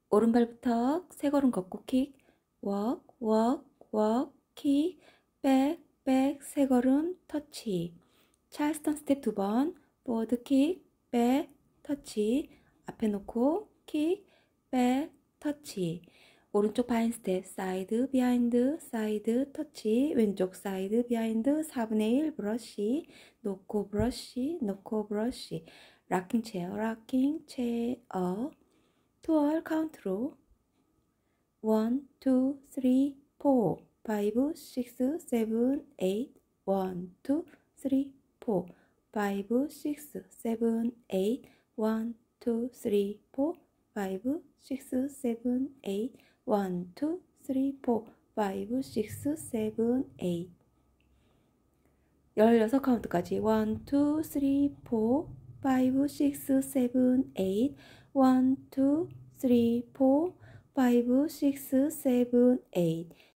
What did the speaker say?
오른발부터 세 걸음 걷고 킥, walk, walk, walk, 킥, back, back, 세 걸음 터치. 찰스턴 스텝 두 번, 보드 킥, back, 터치. 앞에 놓고 킥, back, 터치. 오른쪽 바인 스텝, 사이드, 비하인드, 사이드, 터치. 왼쪽 사이드, 비하인드, 4분의 1 브러쉬, 놓고 브러쉬, 놓고 브러쉬. 락킹 체어, 락킹 체어. 투얼 카운트로 1, 2, 3, 4, 5, 6, 7, 8 1, 2, 3, 4 5, 6, 7, 8 1, 2, 3, 4 5, 6, 7, 8 1, 2, 3, 4 5, 6, 7, 8 16카운트까지 1, 2, 3, 4 5, 6, 7, 8 1, 2, 3, 4 5, 6, 7, 8